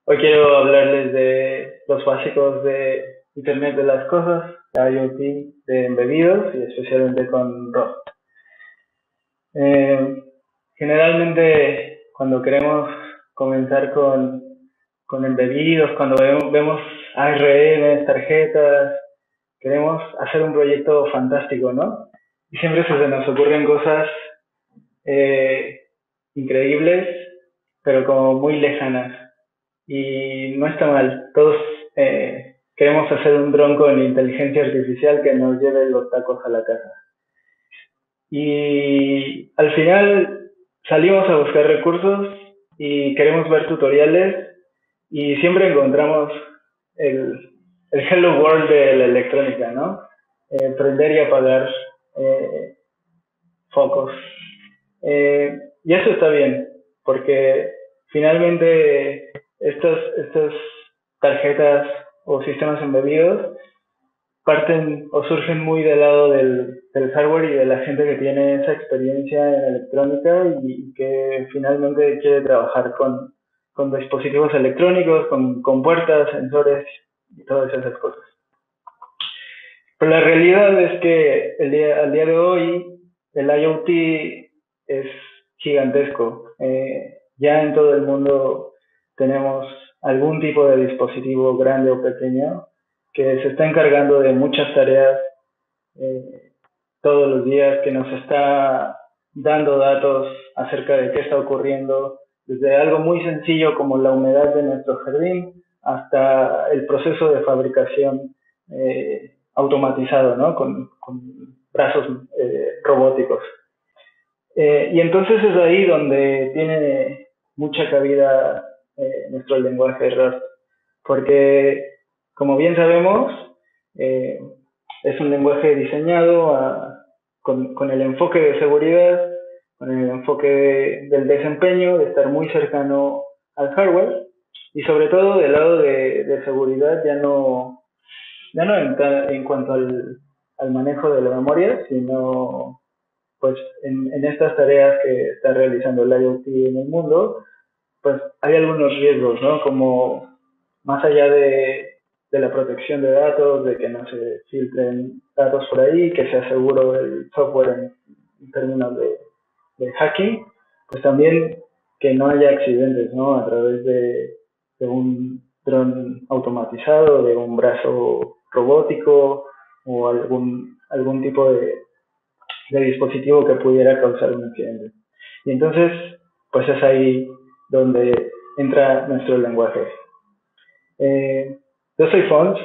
Hoy quiero hablarles de los básicos de Internet de las Cosas, de IoT, de embebidos y especialmente con Rust. Eh, Generalmente cuando queremos comenzar con embebidos, cuando vemos ARM, tarjetas, queremos hacer un proyecto fantástico, ¿no? Y siempre se nos ocurren cosas eh, increíbles, pero como muy lejanas. Y no está mal. Todos queremos hacer un dron con inteligencia artificial que nos lleve los tacos a la casa. Y al final salimos a buscar recursos y queremos ver tutoriales y siempre encontramos el, el Hello World de la electrónica, ¿no? Prender y apagar eh, focos. Y eso está bien, porque finalmente estas tarjetas o sistemas embebidos parten o surgen muy del lado del hardware y de la gente que tiene esa experiencia en electrónica y que finalmente quiere trabajar con dispositivos electrónicos, con puertas, sensores y todas esas cosas. Pero la realidad es que al día de hoy el IoT es gigantesco. Ya en todo el mundo tenemos algún tipo de dispositivo grande o pequeño que se está encargando de muchas tareas eh, todos los días, que nos está dando datos acerca de qué está ocurriendo, desde algo muy sencillo como la humedad de nuestro jardín hasta el proceso de fabricación automatizado, ¿no? Con brazos robóticos. Y entonces es ahí donde tiene mucha cabida nuestro lenguaje Rust, porque como bien sabemos, eh, es un lenguaje diseñado con el enfoque de seguridad, con el enfoque del desempeño, de estar muy cercano al hardware y sobre todo del lado de seguridad ya no en cuanto al manejo de la memoria, sino pues en estas tareas que está realizando el IoT en el mundo, pues hay algunos riesgos, ¿no? Como más allá de la protección de datos, de que no se filtren datos por ahí, que sea seguro el software en términos de hacking, pues también que no haya accidentes, ¿no? A través de un dron automatizado, de un brazo robótico o algún tipo de dispositivo que pudiera causar un accidente. Y entonces, pues es ahí donde entra nuestro lenguaje. Yo soy Fons,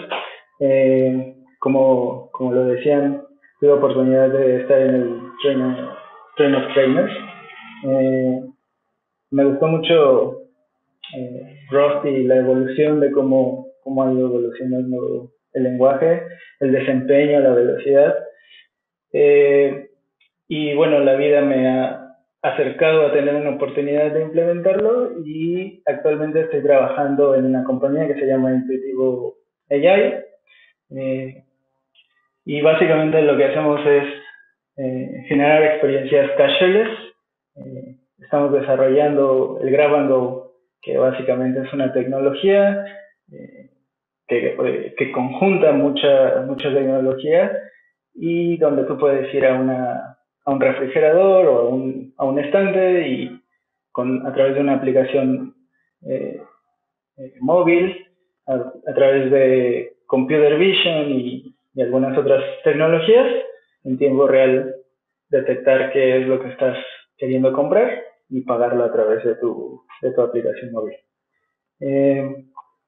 como lo decían, tuve la oportunidad de estar en el Train of Trainers. Eh, Me gustó mucho Rust y la evolución de cómo ha ido evolucionando el lenguaje, el desempeño, la velocidad. Eh, y bueno, la vida me ha acercado a tener una oportunidad de implementarlo y actualmente estoy trabajando en una compañía que se llama Intuitivo AI. eh, y básicamente lo que hacemos es generar experiencias cashless. Estamos desarrollando el Grab and Go, que básicamente es una tecnología eh, que conjunta mucha tecnología y donde tú puedes ir a un refrigerador o a un estante y a través de una aplicación eh, móvil, a través de computer vision y algunas otras tecnologías, en tiempo real detectar qué es lo que estás queriendo comprar y pagarlo a través de tu aplicación móvil. Eh,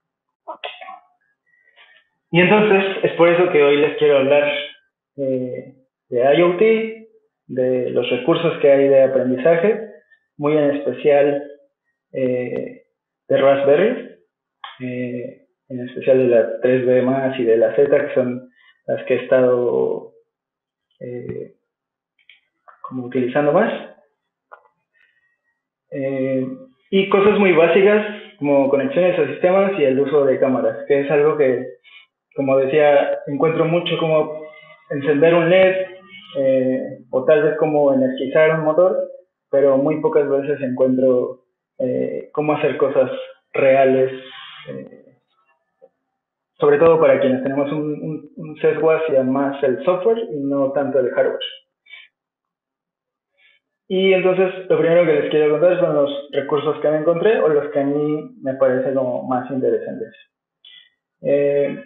y entonces es por eso que hoy les quiero hablar de IoT, de los recursos que hay de aprendizaje, muy en especial de Raspberry, en especial de la 3B más y de la Z, que son las que he estado eh, como utilizando más. Eh, y cosas muy básicas como conexiones a sistemas y el uso de cámaras, que es algo que, como decía, encuentro mucho como encender un LED o tal vez como energizar un motor, pero muy pocas veces encuentro cómo hacer cosas reales sobre todo para quienes tenemos un sesgo hacia más el software y no tanto el hardware. Y entonces lo primero que les quiero contar son los recursos que me encontré o los que a mí me parecen como más interesantes. Eh,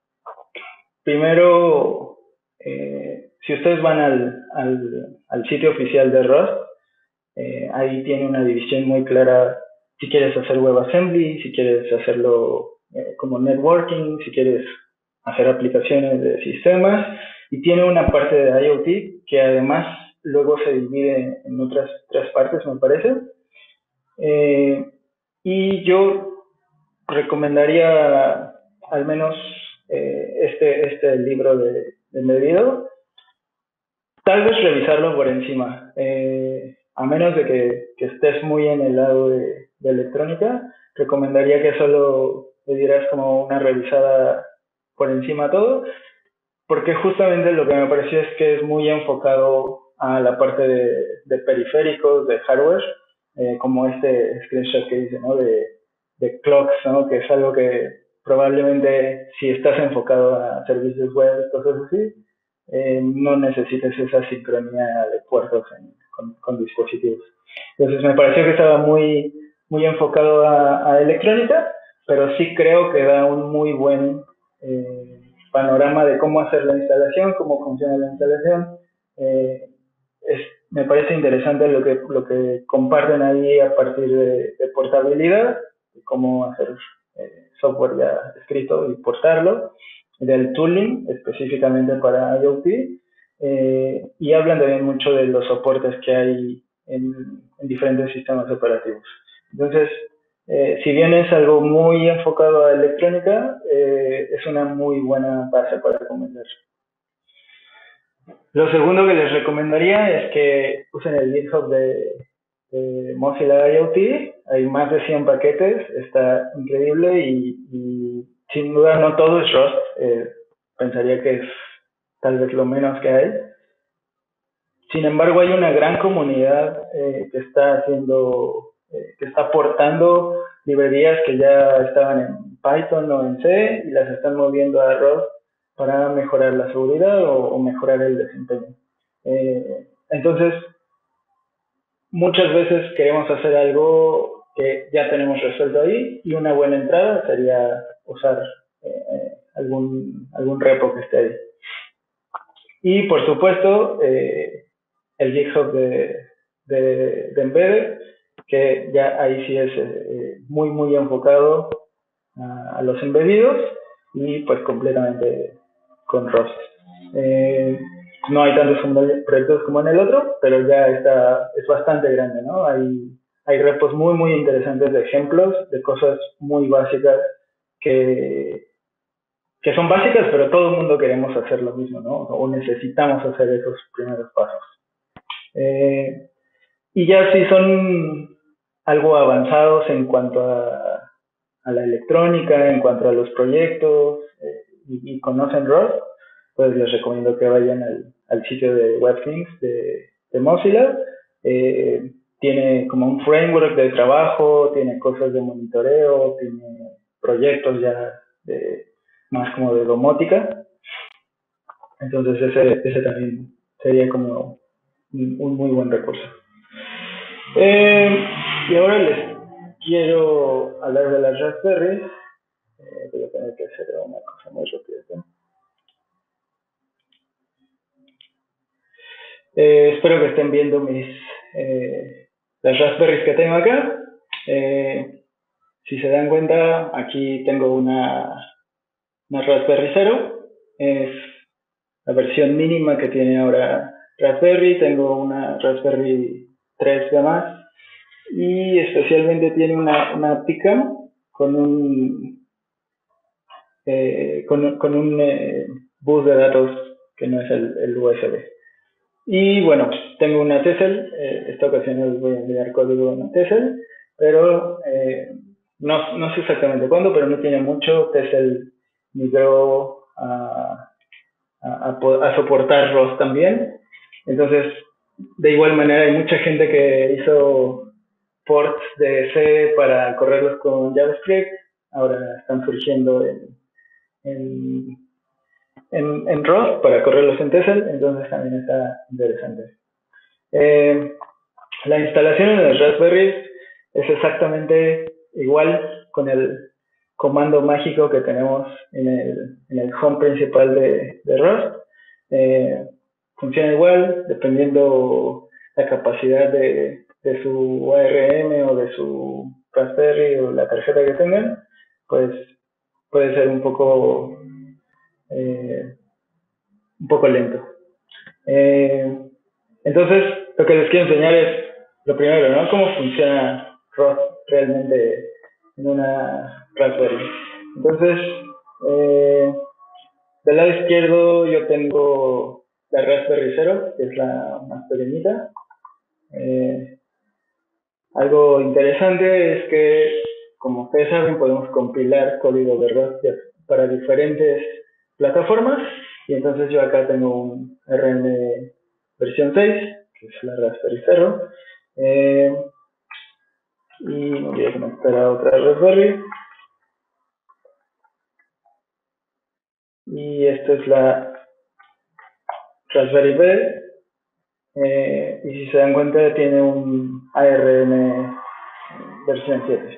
Primero, si ustedes van al sitio oficial de Rust, ahí tiene una división muy clara si quieres hacer WebAssembly, si quieres hacerlo como networking, si quieres hacer aplicaciones de sistemas, y tiene una parte de IoT que además luego se divide en otras tres partes, me parece. Eh, y yo recomendaría al menos este libro de Medido, tal vez revisarlo por encima, a menos de que estés muy en el lado de electrónica, recomendaría que solo le dieras como una revisada por encima a todo, porque justamente lo que me pareció es que es muy enfocado a la parte de periféricos, de hardware, como este screenshot que dice, ¿no? De clocks, ¿no? Que es algo que probablemente si estás enfocado a servicios web, cosas así, no necesites esa sincronía de puertos con dispositivos. Entonces me pareció que estaba muy enfocado a electrónica, pero sí creo que da un muy buen panorama de cómo hacer la instalación, cómo funciona la instalación. Eh, Me parece interesante lo que comparten ahí a partir de portabilidad, de cómo hacer software ya escrito y portarlo, del tooling específicamente para IoT, y hablan también mucho de los soportes que hay en diferentes sistemas operativos. Entonces, si bien es algo muy enfocado a electrónica, es una muy buena base para comenzar. Lo segundo que les recomendaría es que usen el GitHub de Mozilla IoT. Hay más de 100 paquetes, está increíble y sin duda no todo es Rust. Pensaría que es tal vez lo menos que hay. Sin embargo, hay una gran comunidad que está que está aportando librerías que ya estaban en Python o en C y las están moviendo a Rust para mejorar la seguridad o mejorar el desempeño. Entonces, muchas veces queremos hacer algo que ya tenemos resuelto ahí y una buena entrada sería usar algún repo que esté ahí. Y por supuesto, el GitHub de Embedded, que ya ahí sí es muy enfocado a los embedidos y pues completamente con Rust. No hay tantos proyectos como en el otro, pero ya es bastante grande, ¿no? Hay repos muy interesantes de ejemplos, de cosas muy básicas que son básicas, pero todo el mundo queremos hacer lo mismo, ¿no? O necesitamos hacer esos primeros pasos. Y ya si son algo avanzados en cuanto a la electrónica, en cuanto a los proyectos, y conocen Rust, pues les recomiendo que vayan al sitio de WebThings de Mozilla. Tiene como un framework de trabajo, tiene cosas de monitoreo, tiene proyectos ya más como de domótica. Entonces ese también sería como un muy buen recurso. Y ahora les quiero hablar de las Raspberry. Voy a tener que hacer una cosa muy rápida. Espero que estén viendo las Raspberries que tengo acá. Si se dan cuenta, aquí tengo una Raspberry 0. Es la versión mínima que tiene ahora Raspberry. Tengo una Raspberry 3 de más. Y especialmente tiene una Picam con un bus de datos que no es el USB. Y bueno, pues tengo una Tessel. Esta ocasión les voy a enseñar código en Tessel, pero no sé exactamente cuándo, pero no tiene mucho. Tessel migró a soportar ROS también. Entonces, de igual manera, hay mucha gente que hizo ports de C para correrlos con JavaScript. Ahora están surgiendo en, en Rust para correrlos en Tessel, entonces también está interesante. La instalación en el Raspberry es exactamente igual con el comando mágico que tenemos en el home principal de Rust. Funciona igual, dependiendo la capacidad de su ARM o de su Raspberry o la tarjeta que tengan, pues puede ser un poco lento. Entonces, lo que les quiero enseñar es lo primero, ¿no? Cómo funciona Rust realmente en una Raspberry. Entonces, del lado izquierdo yo tengo la Raspberry Zero, que es la más pequeñita. Algo interesante es que, como ustedes saben, podemos compilar código de Rust para diferentes plataformas. Y entonces yo acá tengo un RM versión 6, que es la Raspberry Zero. Y me voy a conectar a otra Raspberry. Y esta es la Raspberry B. Y si se dan cuenta, tiene un ARM versión 7.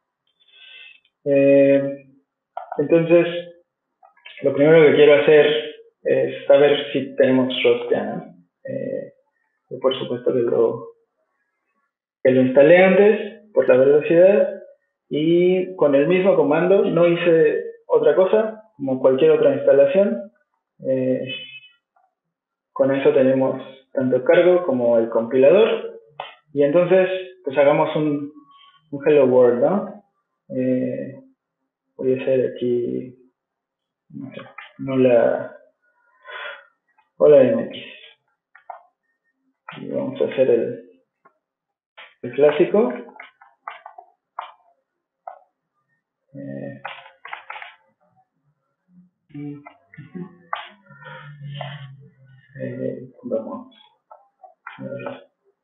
Entonces, lo primero que quiero hacer es saber si tenemos Rust ya, ¿no? Por supuesto que lo instalé antes por la velocidad y con el mismo comando no hice otra cosa como cualquier otra instalación. Con eso tenemos tanto el cargo como el compilador y entonces pues hagamos un hello world, ¿no? Voy a hacer aquí no sé, hola MX y vamos a hacer el clásico. Vamos a ver.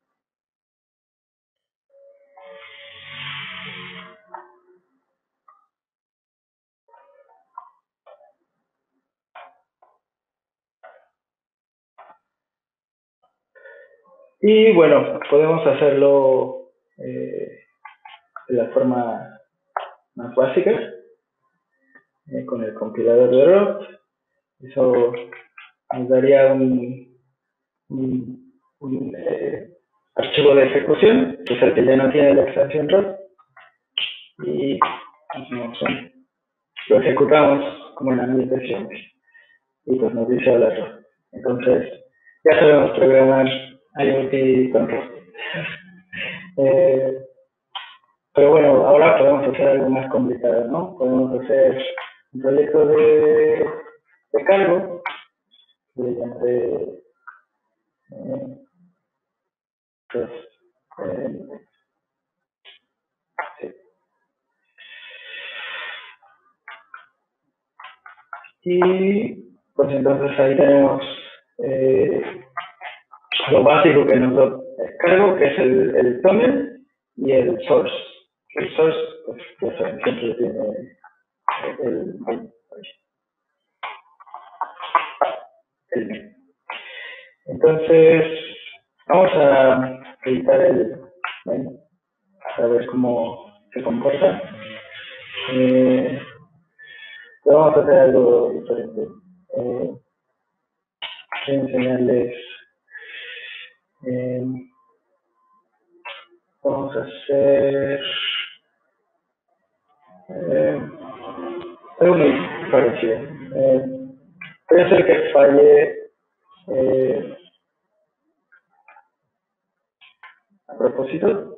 Y bueno, podemos hacerlo de la forma más básica, con el compilador de Rust. Eso nos daría un archivo de ejecución, que es el que ya no tiene la extensión Rust, y lo ejecutamos como en la ambientación, y pues nos dice hola Rust. Entonces, ya sabemos programar IoT con Rust. Pero bueno, ahora podemos hacer algo más complicado, ¿no? Podemos hacer un proyecto de cargo, de pues, eh, sí. Y pues entonces ahí tenemos lo básico que nos da el cargo, que es el tunnel y el source. El source, pues ya saben, siempre tiene el entonces, vamos a editar el menú, a ver cómo se comporta. Vamos a hacer algo diferente. Quiero enseñarles. Eh, vamos a hacer algo muy parecido. Voy a hacer que falle a propósito.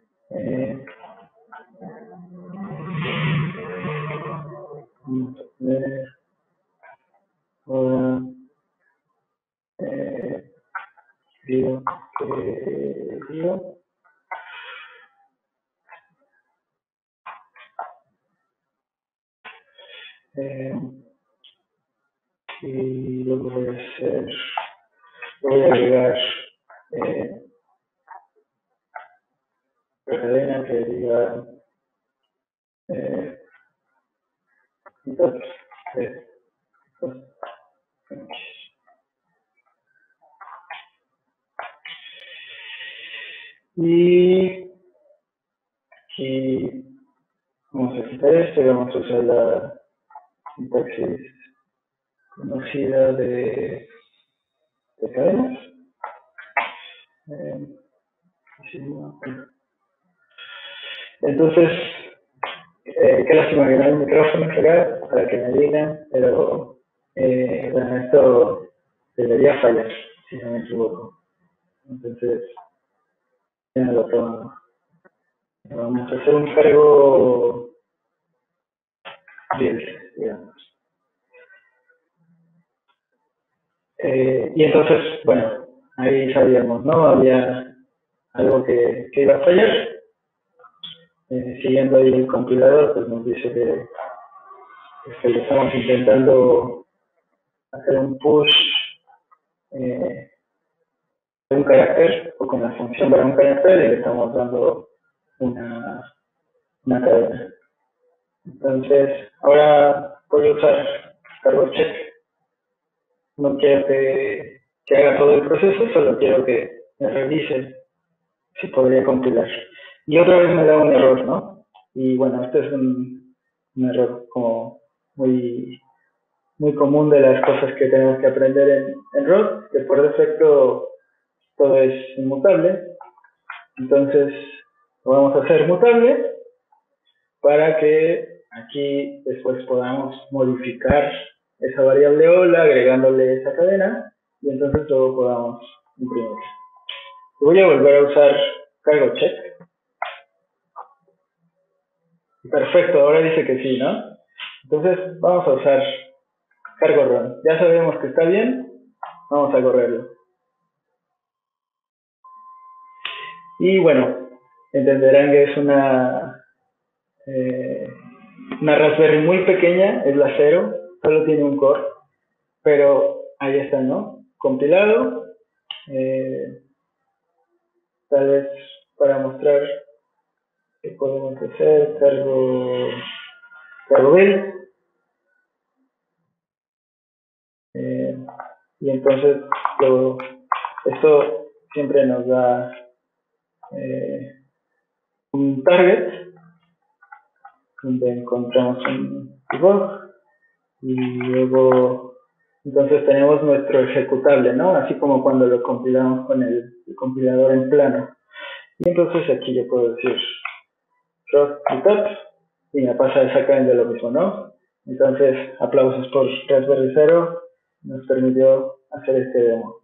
Vamos a poner digo que digo. Y lo que voy a hacer, voy a agregar la cadena que diga entonces. 3, 2, y aquí vamos a quitar esto y vamos a usar la sintaxis conocida de cadenas. Entonces, qué lástima que no hay micrófono acá para que me digan, pero bueno, esto debería fallar, si no me equivoco. Entonces, ya lo probamos. Vamos a hacer un cargo bien, digamos. Y entonces, bueno, ahí sabíamos, ¿no? Había algo que iba a fallar. Siguiendo ahí el compilador, pues nos dice que le estamos intentando hacer un push de un carácter o con la función para un carácter y le estamos dando una cadena. Entonces, ahora voy a usar cargo check. No quiero que haga todo el proceso, solo quiero que me revise si podría compilar. Y otra vez me da un error, ¿no? Y bueno, este es un error como muy común de las cosas que tenemos que aprender en Rust, que por defecto todo es inmutable. Entonces lo vamos a hacer mutable para que aquí después podamos modificar esa variable hola agregándole esa cadena y entonces luego podamos imprimir. Voy a volver a usar cargo check. Perfecto, ahora dice que sí, ¿no? Entonces vamos a usar cargo run. Ya sabemos que está bien, vamos a correrlo. Y bueno, entenderán que es una Raspberry muy pequeña, es la 0, solo tiene un core, pero ahí está, ¿no? Compilado, tal vez para mostrar qué podemos hacer, cargo build, y entonces esto siempre nos da un target donde encontramos un debug y luego entonces tenemos nuestro ejecutable, ¿no? Así como cuando lo compilamos con el compilador en plano. Y entonces aquí yo puedo decir Rust Meetup y me pasa exactamente lo mismo, ¿no? Entonces, aplausos por Raspberry 0, nos permitió hacer este demo.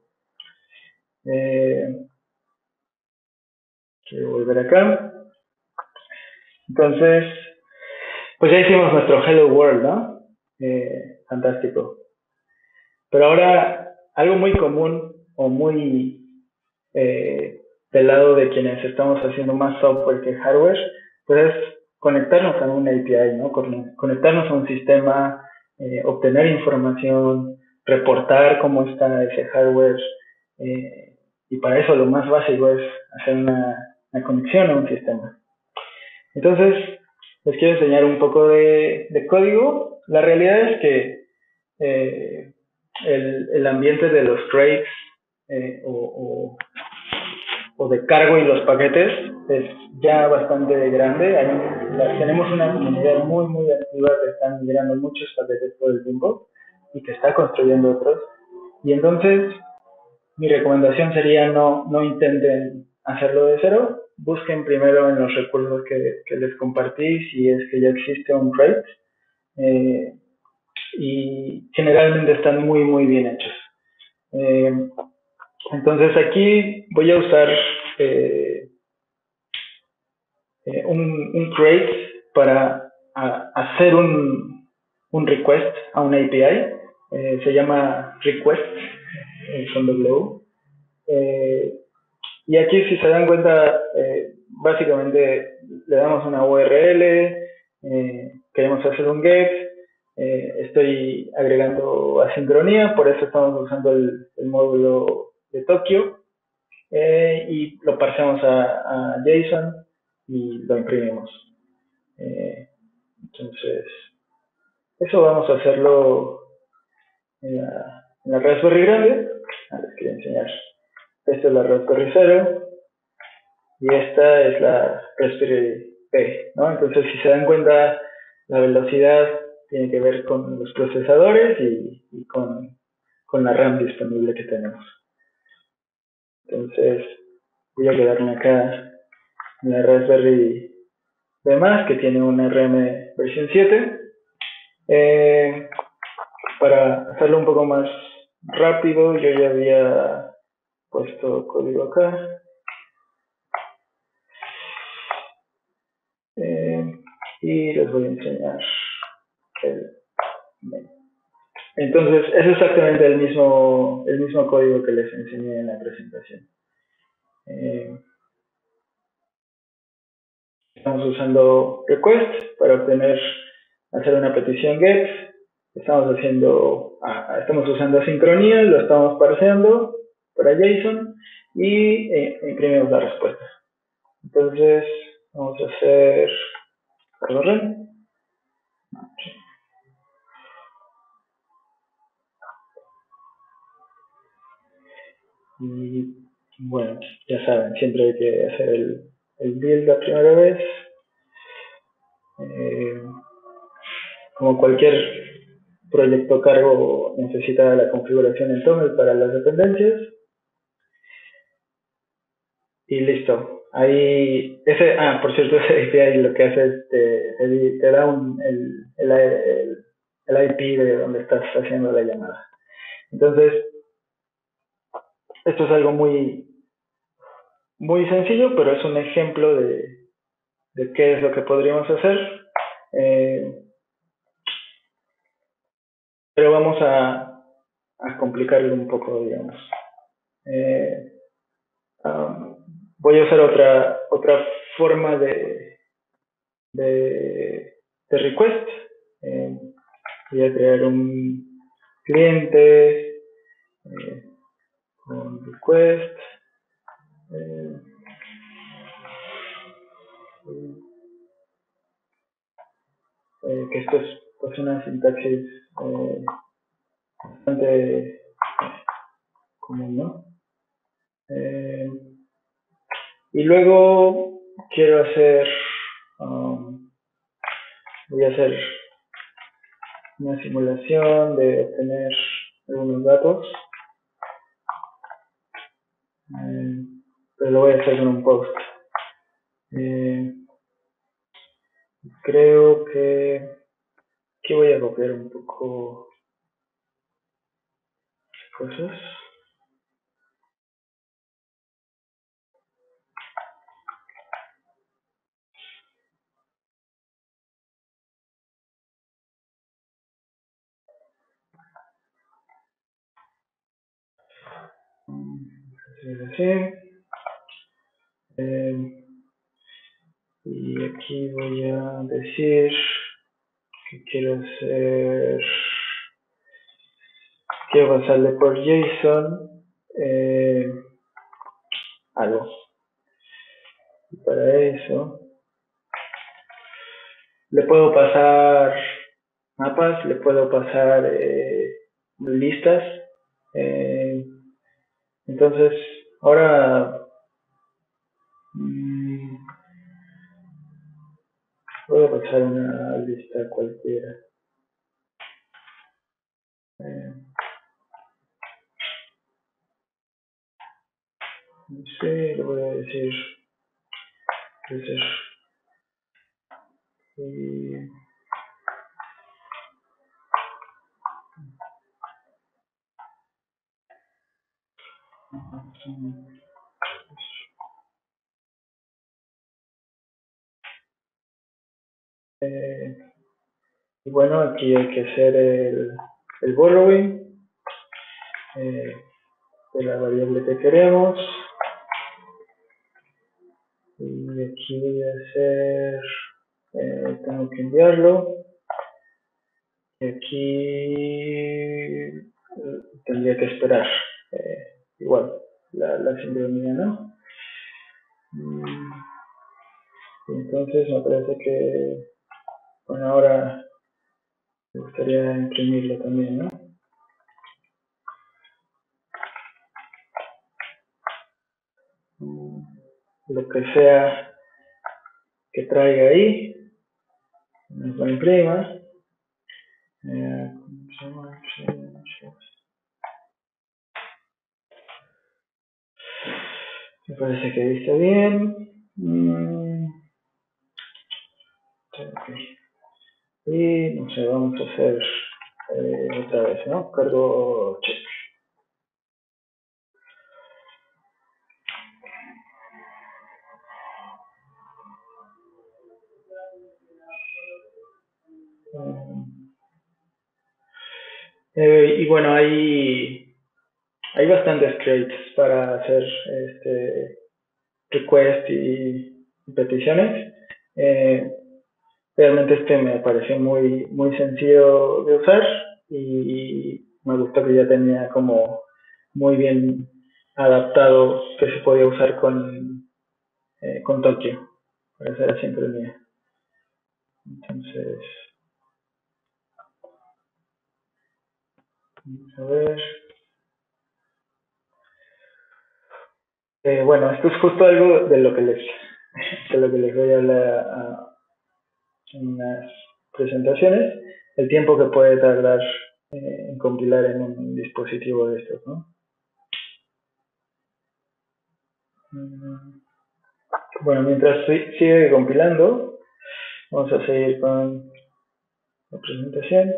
Quiero volver acá. Entonces, pues ya hicimos nuestro Hello World, ¿no? Fantástico. Pero ahora, algo muy común o muy del lado de quienes estamos haciendo más software que hardware, pues es conectarnos a una API, ¿no? Conectarnos a un sistema, obtener información, reportar cómo está ese hardware, y para eso lo más básico es hacer una conexión a un sistema. Entonces, les quiero enseñar un poco de código. La realidad es que el ambiente de los crates o de cargo y los paquetes es ya bastante grande. Tenemos una comunidad muy, muy activa que están migrando muchos paquetes todo el tiempo y que está construyendo otros. Y entonces, mi recomendación sería no intenten hacerlo de cero. Busquen primero en los recursos que les compartí si es que ya existe un crate. Y generalmente están muy, muy bien hechos. Entonces aquí voy a usar un crate para hacer un request a una API. Se llama request con W. Y aquí, si se dan cuenta, básicamente le damos una URL, queremos hacer un get, estoy agregando asincronía, por eso estamos usando el módulo de Tokio, y lo parsamos a JSON y lo imprimimos. Entonces, Eso vamos a hacerlo en la Raspberry grande. Les quería enseñar. Esta es la Raspberry 0 y esta es la Raspberry Pi, ¿no? Entonces, si se dan cuenta, la velocidad tiene que ver con los procesadores y con la RAM disponible que tenemos. Entonces, voy a quedarme acá en la Raspberry Pi, que tiene una RM versión 7. Para hacerlo un poco más rápido, yo ya había puesto código acá. Y les voy a enseñar el mail. Entonces, es exactamente el mismo código que les enseñé en la presentación. Estamos usando request para hacer una petición get. Estamos usando asincronía, lo estamos parseando para JSON y imprimimos la respuesta. Entonces, vamos a hacer ren. Y bueno, ya saben, siempre hay que hacer el build la primera vez. Como cualquier proyecto cargo necesita la configuración en Toml para las dependencias. Y listo. Ahí, por cierto, ese API lo que hace es te da el IP de donde estás haciendo la llamada. Entonces, esto es algo muy, muy sencillo, pero es un ejemplo de qué es lo que podríamos hacer. Pero vamos a complicarlo un poco, digamos. Voy a usar otra forma de request. Voy a crear un cliente con request. Que esto es pues, una sintaxis bastante común, ¿no? Y luego quiero voy a hacer una simulación de obtener algunos datos, pero lo voy a hacer con un post. Creo que aquí voy a copiar un poco cosas. Así. Y aquí voy a decir que quiero pasarle por JSON algo. Y para eso le puedo pasar mapas, le puedo pasar listas. Entonces, ahora voy a pasar una lista cualquiera. No sé, le voy a decir qué es eso. Y bueno, aquí hay que hacer el borrowing de la variable que queremos. Y aquí voy a hacer, tengo que enviarlo. Y aquí tendría que esperar igual la sincronía, ¿no? Entonces me parece que, bueno, ahora Me gustaría imprimirlo también, ¿no? Lo que sea que traiga ahí, lo imprima. Me parece que ahí está bien. Okay. Y no sé, vamos a hacer otra vez, ¿no? Cargo check. Y bueno, hay bastantes crates para hacer request y peticiones. Eh, Realmente este me pareció muy sencillo de usar y me gustó que ya tenía como muy bien adaptado que se podía usar con Tokio para hacer la sincronía. Entonces, vamos a ver. Bueno, esto es justo algo de lo que les voy a hablar en unas presentaciones, el tiempo que puede tardar en compilar en un dispositivo de estos, ¿no? Bueno, mientras sigue compilando, vamos a seguir con la presentación.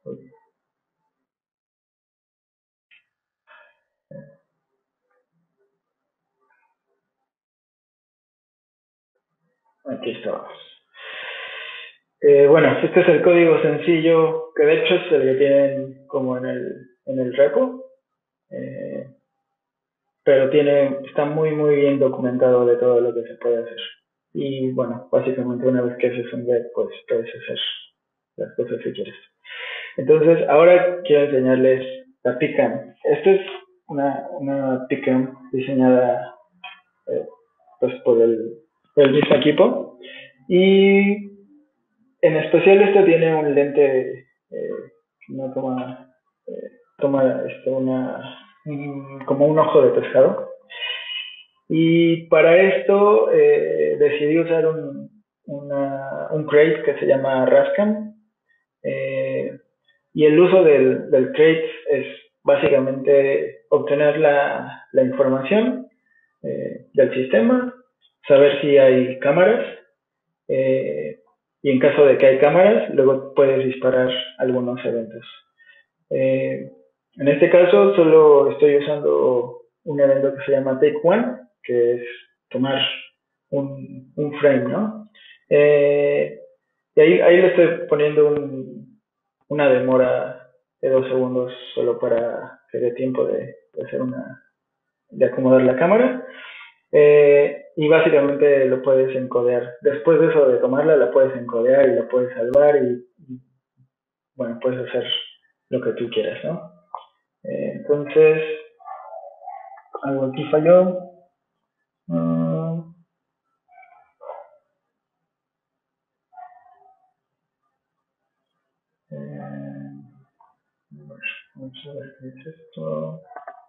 Aquí estamos. Bueno, este es el código sencillo, que de hecho es el que tienen como en el repo, eh, pero está muy bien documentado de todo lo que se puede hacer. Y bueno, básicamente una vez que haces un get, pues puedes hacer las cosas que quieres. Entonces, ahora quiero enseñarles la Picam. Esta es una Picam diseñada eh, pues por el mismo equipo. Y en especial esto tiene un lente que no toma como un ojo de pescado. Y para esto decidí usar un crate que se llama Rascam. Eh, y el uso del crate es básicamente obtener la información del sistema, saber si hay cámaras, eh, y en caso de que hay cámaras, luego puedes disparar algunos eventos. Eh, en este caso, solo estoy usando un evento que se llama Take One, que es tomar un frame, ¿no? Y ahí le estoy poniendo una demora de 2 segundos solo para que dé tiempo de acomodar la cámara. Y básicamente lo puedes encodear. Después de eso de tomarla, la puedes encodear y la puedes salvar y bueno, puedes hacer lo que tú quieras, ¿no? Entonces, algo aquí falló. Uh, eh, Vamos a ver qué es esto.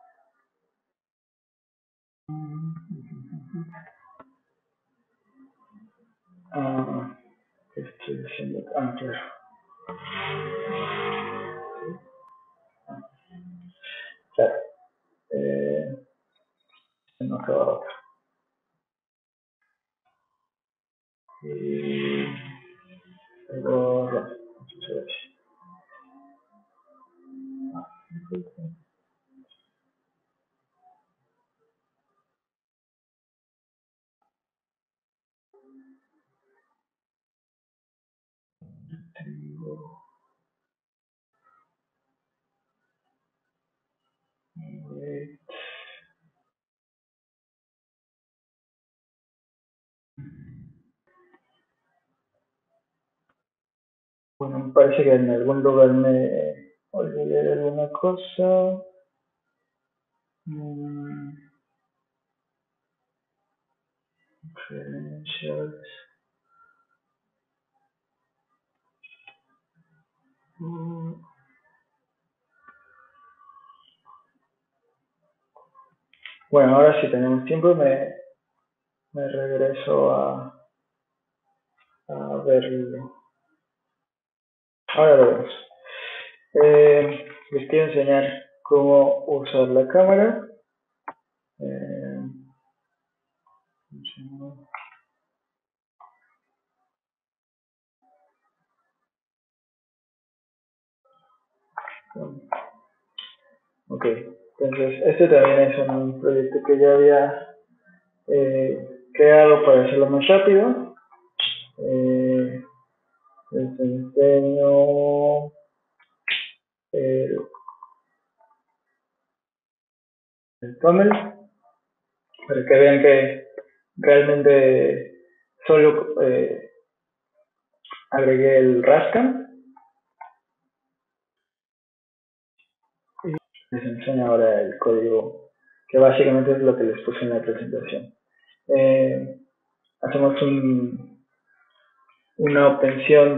Ah, ¿qué estoy haciendo? Claro. Claro. Eh, no acaba otra. Y luego, ya, vamos a ver. Bueno, me parece que en algún lugar me olvidé de alguna cosa. Mm, Credentials. Bueno, ahora si tenemos tiempo me regreso a verlo. Ahora lo vemos. Les quiero enseñar cómo usar la cámara. Eh, ok, entonces este también es un proyecto que ya había creado para hacerlo más rápido. Les enseño el, el tunnel para que vean que realmente solo agregué el Rascam y les enseño ahora el código que básicamente es lo que les puse en la presentación. Hacemos una obtención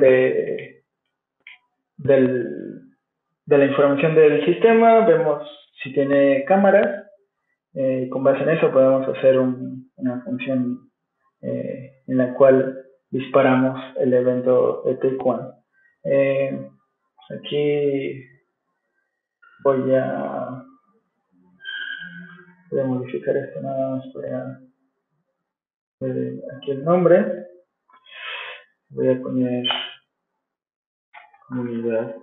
del, de la información del sistema, vemos si tiene cámaras, con base en eso podemos hacer una función en la cual disparamos el evento de take one. Aquí voy a modificar esto nada más para ver aquí el nombre. Voy a poner comunidad.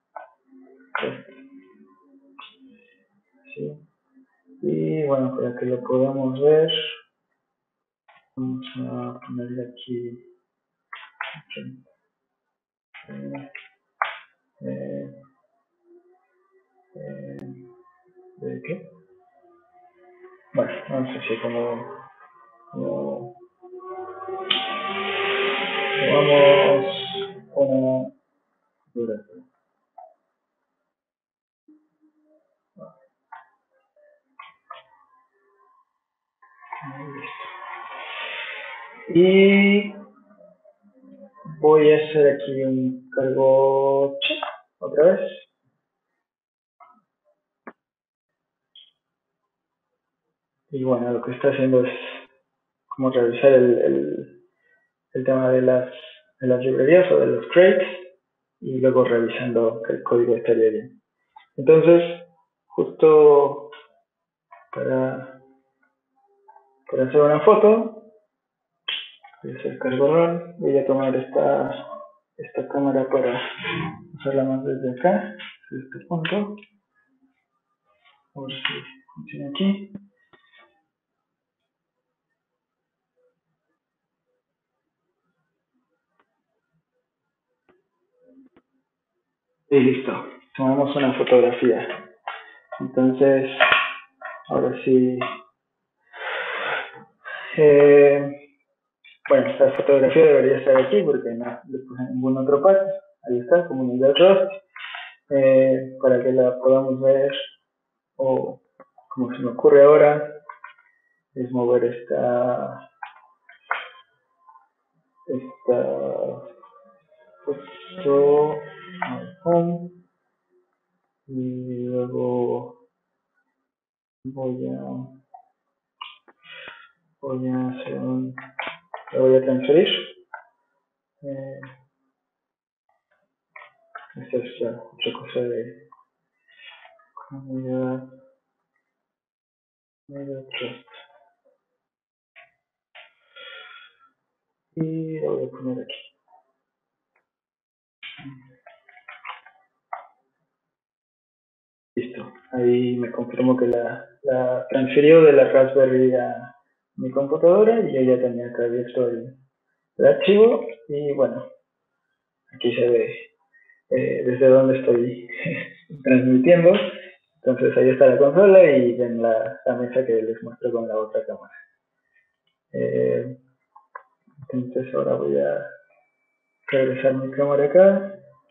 ¿Sí? Y bueno, para que lo podamos ver, vamos a ponerle aquí. Eh, ¿De qué? Bueno, vamos a hacer como vamos una duración. Y voy a hacer aquí un cargo check otra vez. Y bueno, lo que está haciendo es como revisar el tema de las librerías o de los crates y luego revisando que el código estaría bien. Entonces, justo para hacer una foto, voy a hacer cargo run, voy a tomar esta cámara para usarla más desde acá, desde este punto. A ver si funciona aquí. Y listo, tomamos una fotografía. Entonces, ahora sí, bueno, esta fotografía debería estar aquí porque no le puse ningún otro paso. Ahí está, comunidad Rust, para que la podamos ver, o como se me ocurre ahora, es mover esta foto al home y luego voy a hacer la voy a transferir. Esta es ya otra cosa de comunidad Trust. Y la voy a poner aquí. Listo. Ahí me confirmo que la transfirió de la Raspberry a mi computadora y yo ya tenía acá abierto el archivo. Y bueno, aquí se ve desde dónde estoy transmitiendo. Entonces ahí está la consola y ven la mesa que les muestro con la otra cámara. Entonces ahora voy a regresar mi cámara acá.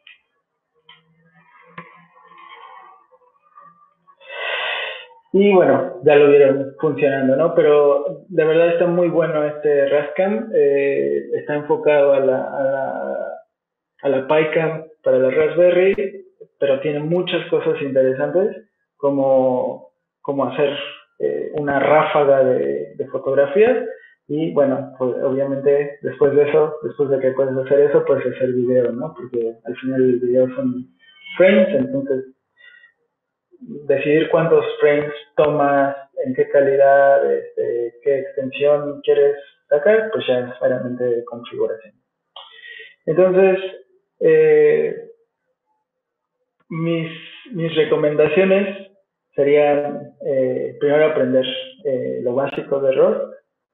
Y bueno, ya lo vieron funcionando, ¿no? Pero de verdad está muy bueno este Rascam. Está enfocado a la PyCam para la Raspberry, pero tiene muchas cosas interesantes como hacer una ráfaga de fotografías. Y bueno, pues obviamente después de eso, después de que puedes hacer eso, puedes hacer video, ¿no? Porque al final el video son frames, entonces decidir cuántos frames tomas, en qué calidad, qué extensión quieres sacar, pues ya es meramente configuración. Entonces, eh, mis, mis recomendaciones serían primero aprender lo básico de ROS,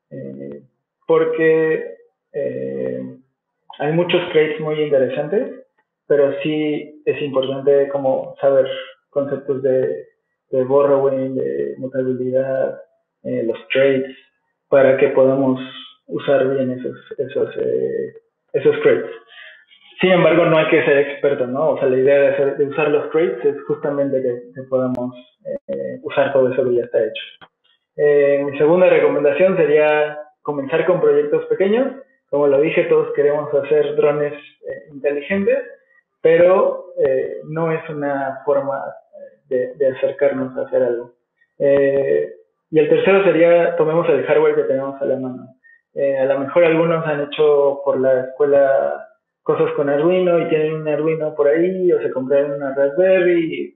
porque hay muchos crates muy interesantes, pero sí es importante como saber conceptos de borrowing, de mutabilidad, los traits, para que podamos usar bien esos crates. Sin embargo, no hay que ser experto, ¿no? O sea, la idea de usar los traits es justamente que podamos usar todo eso que ya está hecho. Mi segunda recomendación sería comenzar con proyectos pequeños. Como lo dije, todos queremos hacer drones inteligentes, pero no es una forma de acercarnos a hacer algo. Y el tercero sería, tomemos el hardware que tenemos a la mano. A lo mejor algunos han hecho por la escuela cosas con Arduino y tienen un Arduino por ahí, o se compraron una Raspberry,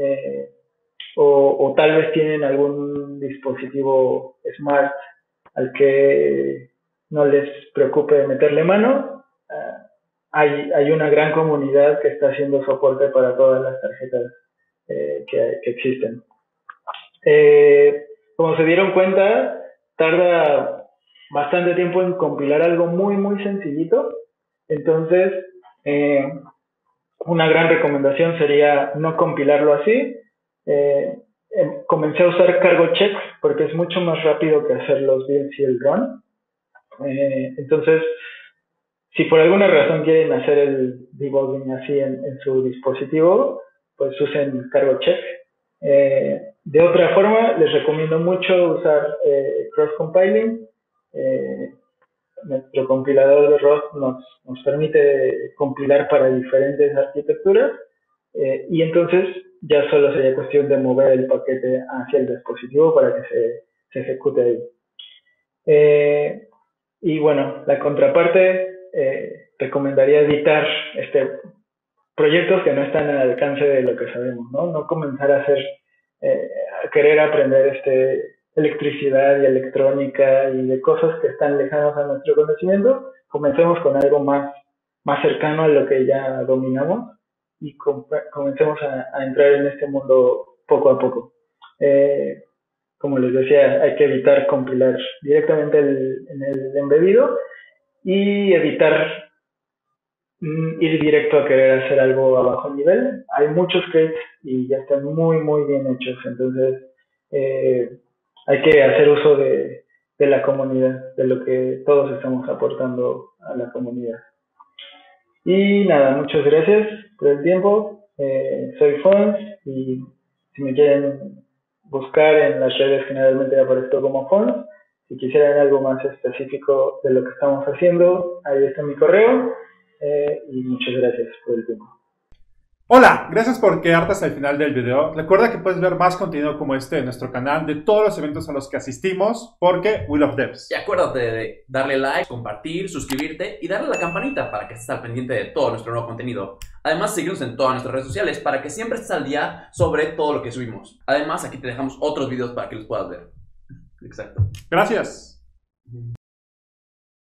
o tal vez tienen algún dispositivo smart al que no les preocupe meterle mano. Hay una gran comunidad que está haciendo soporte para todas las tarjetas que existen. Como se dieron cuenta, tarda bastante tiempo en compilar algo muy, muy sencillito. Entonces, una gran recomendación sería no compilarlo así. Comencé a usar cargo check porque es mucho más rápido que hacer los builds y el run. Entonces, si por alguna razón quieren hacer el debugging así en su dispositivo, pues usen cargo check. De otra forma, les recomiendo mucho usar cross-compiling. Nuestro compilador de ROS nos permite compilar para diferentes arquitecturas y entonces ya solo sería cuestión de mover el paquete hacia el dispositivo para que se ejecute ahí. Y bueno, la contraparte, recomendaría evitar proyectos que no están al alcance de lo que sabemos, ¿no? No comenzar a a querer aprender electricidad y electrónica y de cosas que están lejanas a nuestro conocimiento. Comencemos con algo más cercano a lo que ya dominamos y comencemos a entrar en este mundo poco a poco. Como les decía, hay que evitar compilar directamente en el embedido y evitar ir directo a querer hacer algo a bajo nivel. Hay muchos crates y ya están muy, muy bien hechos. Entonces, hay que hacer uso de la comunidad, de lo que todos estamos aportando a la comunidad. Y nada, muchas gracias por el tiempo. Soy Fons y si me quieren buscar en las redes, generalmente aparezco como Fons. Si quisieran algo más específico de lo que estamos haciendo, ahí está mi correo. Y muchas gracias por el tiempo. Hola, gracias por quedarte hasta el final del video. Recuerda que puedes ver más contenido como este en nuestro canal, de todos los eventos a los que asistimos, porque we love devs. Y acuérdate de darle like, compartir, suscribirte y darle a la campanita para que estés al pendiente de todo nuestro nuevo contenido. Además, síguenos en todas nuestras redes sociales para que siempre estés al día sobre todo lo que subimos. Además, aquí te dejamos otros videos para que los puedas ver. Exacto. Gracias.